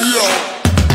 yo.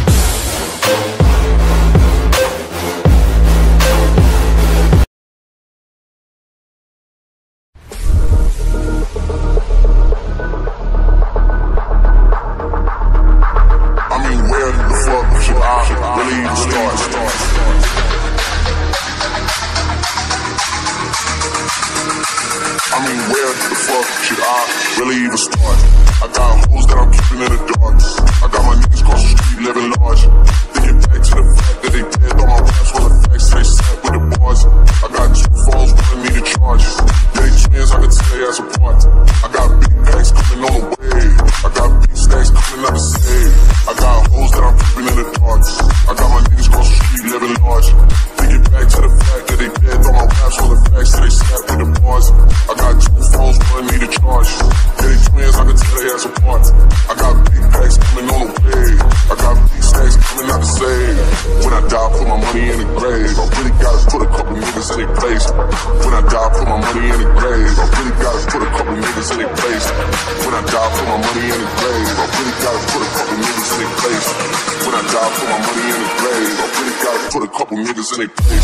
Really even start. I got hoes that I'm keeping in the dark. I got my niggas across the street living large. Thinking back to the fact that they dead on my raps while the facts they sat with the bars. I got two phones wanting me to charge. Yeah, they twins, I can tell they ass apart. I got big bags coming on the way. I got big stacks coming out the save. I got hoes that I'm keeping in the dark. I got my niggas across the street living large. Thinking back to the fact that they dead on my raps while the facts they sat with the bars. I got two phones wanting me to charge. Twins, I can tell they ass apart. I got big packs coming on the way. I got big stacks coming out the save. When I die, put my money in the grave. I really gotta put a couple niggas in their place. When I die, put my money in the grave. I really gotta put a couple niggas in their place. When I die, put my money in the grave. I really gotta put a couple niggas in their place. When I die, put my money in the grave. I really gotta put a couple niggas in their place.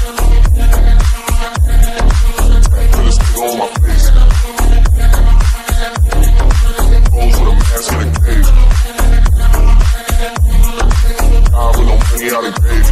Put this nigga on my face. Mask in the cave. God with no money out of grave.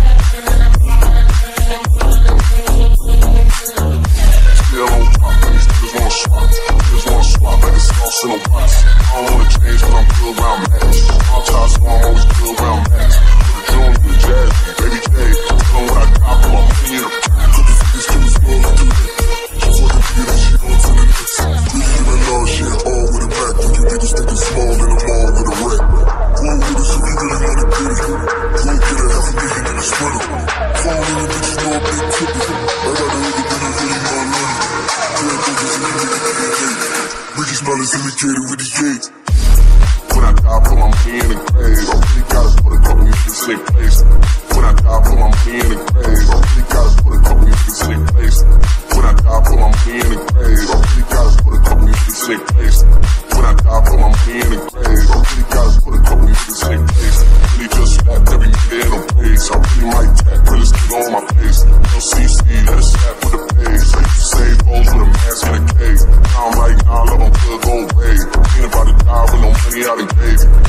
Still on top, and these niggas wanna swap. Niggas wanna swap like it's sauce in a box. I don't wanna change, but I'm good around match. All top, so I'm always good around match. Put the June with the jazz, baby J. Tell them what I got for my money in a pack. Put the niggas to the floor like do that. Just want to get that shit on to the next. Really even love shit all with a back. When you niggas think it's small in the mall with a wreck. Roll with us if you really wanna get it. Don't get a half a million in the sweater. Fall in the bitches know a big tipper. I got the other bitches really my money. Red focus and you really get hate. Ricky smell is indicated with the gate. When I die, put my money in the grave. I really gotta put a couple niggas in their place. When I die, put my money in the grave. I really gotta put a couple niggas in their place. When I die, put my money in the grave. I really gotta put a couple niggas in their place. When I die, put my money in the grave. I really gotta put a couple niggas in their place. Really just slapped every nigga in the place. I really might tap realest nigga on my face. No CC, let it slap with the page. I used to save hoes with a mask in a cave. Now I'm like, nah, love, I'm good, go away. Ain't about to die with no money out in grave.